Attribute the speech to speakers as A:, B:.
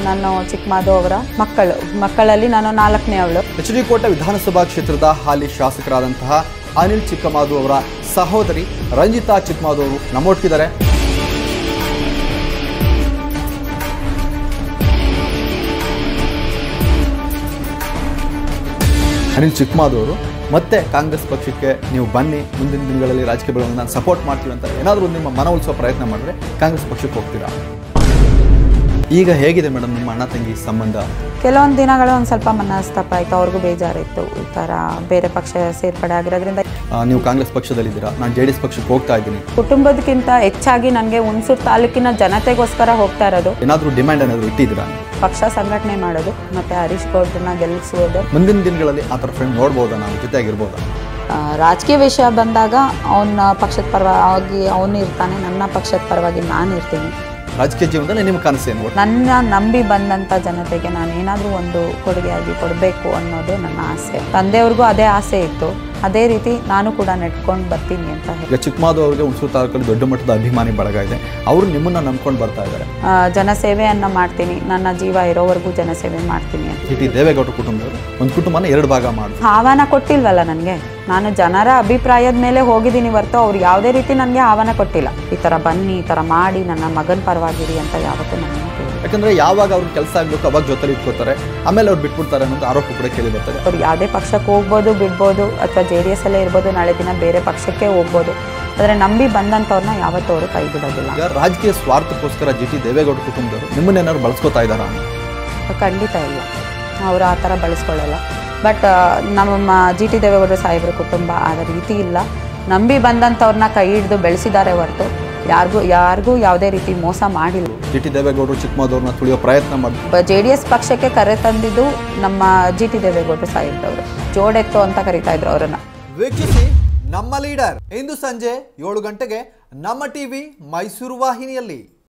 A: ನಾನು ಚಿಕ್ಕಮಾದು ಅವರ ಮಕ್ಕಳಲ್ಲಿ ನಾನು 4ನೇ ಅವಳು.
B: ಎಚ್.ಡಿ. ಕೋಟೆ ವಿಧಾನಸಭಾ ಕ್ಷೇತ್ರದ ಹಾಲಿ ಶಾಸಕರಾದಂತಹ ಅನಿಲ್ ಚಿಕ್ಕಮಾದು ಅವರ ಸಹೋದರಿ ರಂಜಿತಾ ಚಿಕ್ಕಮಾದು ಅವರು ನಮ್ಮೊಟ್ಟಿದ್ದಾರೆ. ಅನಿಲ್ ಚಿಕ್ಕಮಾದು ಅವರು ಮತ್ತೆ ಕಾಂಗ್ರೆಸ್ ಪಕ್ಷಕ್ಕೆ ನೀವು ಬನ್ನಿ, ಮುಂದಿನ ದಿನಗಳಲ್ಲಿ ರಾಜಕೀಯ ಬೆಳವಣಿಗೆ ನಾನು ಸಪೋರ್ಟ್ ಮಾಡ್ತೀವಿ ಅಂತ ಏನಾದರೂ ನಿಮ್ಮ ಮನವೊಲಿಸುವ ಪ್ರಯತ್ನ ಮಾಡಿದ್ರೆ ಕಾಂಗ್ರೆಸ್ ಪಕ್ಷಕ್ಕೆ ಹೋಗ್ತೀರಾ? ಈಗ ಹೇಗಿದೆ ಮೇಡಮ್ ನಿಮ್ಮ ಅಣ್ಣ ತಂಗಿ ಸಂಬಂಧ?
A: ಕೆಲವೊಂದು ದಿನಗಳು ಒಂದು ಸ್ವಲ್ಪ ಮನಸ್ತಾಪ ಆಯಿತು, ಅವ್ರಿಗೂ ಬೇಜಾರಿತ್ತು. ಈ ಥರ ಬೇರೆ ಪಕ್ಷ ಸೇರ್ಪಡೆ ಆಗಿರೋದ್ರಿಂದ.
B: ನೀವು ಕಾಂಗ್ರೆಸ್ ಪಕ್ಷದಲ್ಲಿದ್ದೀರಾ, ನಾನು JDS ಪಕ್ಷಕ್ಕೆ ಹೋಗ್ತಾ ಇದ್ದೀನಿ.
A: ಕುಟುಂಬದಕ್ಕಿಂತ ಹೆಚ್ಚಾಗಿ ನನಗೆ ಹುಣಸೂರು ತಾಲೂಕಿನ ಜನತೆಗೋಸ್ಕರ ಹೋಗ್ತಾ ಇರೋದು.
B: ಏನಾದರೂ ಡಿಮ್ಯಾಂಡ್ ಏನಾದರೂ ಇಟ್ಟಿದ್ದೀರಾ?
A: ಪಕ್ಷ ಸಂಘಟನೆ ಮಾಡೋದು ಮತ್ತು ಹರೀಶ್ ಗೌಡ್ರನ್ನ ಗೆಲ್ಲಿಸೋದು.
B: ಮುಂದಿನ ದಿನಗಳಲ್ಲಿ ಆ ಥರ ಫ್ರೆಂಡ್ ನೋಡ್ಬೋದಾ, ನಾವು ಜೊತೆಯಾಗಿರ್ಬೋದಾ?
A: ರಾಜಕೀಯ ವಿಷಯ ಬಂದಾಗ ಅವನ ಪಕ್ಷದ ಪರವಾಗಿ ಅವನು ಇರ್ತಾನೆ, ನನ್ನ ಪಕ್ಷದ ಪರವಾಗಿ ನಾನು ಇರ್ತೀನಿ.
B: ರಾಜಕೀಯ ಜೀವನದಲ್ಲಿ ನಿಮ್ಮ ಕನಸೇನು?
A: ನನ್ನ ನಂಬಿ ಬಂದಂಥ ಜನತೆಗೆ ನಾನು ಏನಾದರೂ ಒಂದು ಕೊಡುಗೆಯಾಗಿ ಕೊಡಬೇಕು ಅನ್ನೋದೇ ನನ್ನ ಆಸೆ. ತಂದೆಯವ್ರಿಗೂ ಅದೇ ಆಸೆ ಇತ್ತು, ಅದೇ ರೀತಿ ನಾನು ಕೂಡ ನೆಟ್ಕೊಂಡು ಬರ್ತೀನಿ ಅಂತ ಹೇಳಿ.
B: ಈಗ ಚಿಕ್ಕಮಾದು ಅವರಿಗೆ ಹುಣಸೂರು ತಾಲೂಕಲ್ಲಿ ದೊಡ್ಡ ಮಟ್ಟದ ಅಭಿಮಾನಿ ಬಳಗ ಇದೆ, ಅವರು ನಿಮ್ಮನ್ನ ನಂಬ್ಕೊಂಡು ಬರ್ತಾ ಇದ್ದಾರೆ.
A: ಜನಸೇವೆಯನ್ನು ಮಾಡ್ತೀನಿ, ನನ್ನ ಜೀವ ಇರೋವರೆಗೂ ಜನಸೇವೆ ಮಾಡ್ತೀನಿ ಅಂತ.
B: ಟಿ ದೇವೇಗೌಡರ ಕುಟುಂಬದವರು ಒಂದು ಕುಟುಂಬನ 2 ಭಾಗ ಮಾಡಿ
A: ಆಹ್ವಾನ ಕೊಟ್ಟಿಲ್ವಲ್ಲ ನನಗೆ. ನಾನು ಜನರ ಅಭಿಪ್ರಾಯದ ಮೇಲೆ ಹೋಗಿದ್ದೀನಿ ಹೊರತು ಅವ್ರು ಯಾವುದೇ ರೀತಿ ನನಗೆ ಆಹ್ವಾನ ಕೊಟ್ಟಿಲ್ಲ. ಈ ಥರ ಬನ್ನಿ, ಈ ಥರ ಮಾಡಿ, ನನ್ನ ಮಗನ ಪರವಾಗಿರಿ ಅಂತ ಯಾವತ್ತೂ ನನಗೆ ಕೇಳಿ.
B: ಯಾಕಂದರೆ ಯಾವಾಗ ಅವ್ರಿಗೆ ಕೆಲಸ ಆಗಬೇಕು ಅವಾಗ ಜೊತೆಲಿ ಇಟ್ಕೋತಾರೆ, ಆಮೇಲೆ ಅವ್ರು ಬಿಟ್ಬಿಡ್ತಾರೆ ಅನ್ನೋದು ಆರೋಪ ಕೂಡ ಕೇಳಿ ಬರ್ತದೆ.
A: ಅವ್ರು ಯಾವುದೇ ಪಕ್ಷಕ್ಕೆ ಹೋಗ್ಬೋದು, ಬಿಡ್ಬೋದು, ಅಥವಾ JDS ಅಲ್ಲೇ ಇರ್ಬೋದು, ನಾಳೆ ದಿನ ಬೇರೆ ಪಕ್ಷಕ್ಕೆ ಹೋಗ್ಬೋದು. ಆದರೆ ನಂಬಿ ಬಂದಂಥವ್ರನ್ನ ಯಾವತ್ತೂ ಅವರು ಕೈ ಬಿಡೋದಿಲ್ಲ.
B: ಈಗ ರಾಜಕೀಯ ಸ್ವಾರ್ಥಕ್ಕೋಸ್ಕರ GT ದೇವೇಗೌಡ ಕುಟುಂಬದವರು ನಿಮ್ಮನ್ನೇನಾದ್ರು ಬಳಸ್ಕೋತಾ ಇದ್ದಾರಾ?
A: ಖಂಡಿತ ಇಲ್ಲ, ಅವರು ಆ ಥರ ಬಳಸ್ಕೊಳ್ಳಲ್ಲ. ಬಟ್ ನಮ್ಮ GT ದೇವೇಗೌಡರ ಸಾಹೇಬ್ರ ಕುಟುಂಬ ಆ ರೀತಿ ಇಲ್ಲ. ನಂಬಿ ಬಂದಂಥವ್ರನ್ನ ಕೈ ಹಿಡಿದು ಬೆಳೆಸಿದ್ದಾರೆ ಹೊರತು ಯಾರಿಗೂ ಯಾವುದೇ ರೀತಿ ಮೋಸ ಮಾಡಿಲ್ಲ.
B: GT ದೇವೇಗೌಡರು ಚಿಕ್ಕಮಾದವ್ರನ್ನ ತುಳಿಯೋ ಪ್ರಯತ್ನ ಮಾಡಿ
A: JDS ಪಕ್ಷಕ್ಕೆ ಕರೆ ತಂದಿದ್ದು ನಮ್ಮ GT ದೇವೇಗೌಡರು ಸಾಹೇಬ್ರವರು. ಜೋಡೆತ್ತು ಅಂತ ಕರೀತಾ ಇದ್ರು ಅವರನ್ನ.
B: ವೀಕ್ಷಿಸಿ ನಮ್ಮ ಲೀಡರ್ ಇಂದು ಸಂಜೆ 7 ಗಂಟೆಗೆ ನಮ್ಮ ಟಿವಿ ಮೈಸೂರು ವಾಹಿನಿಯಲ್ಲಿ.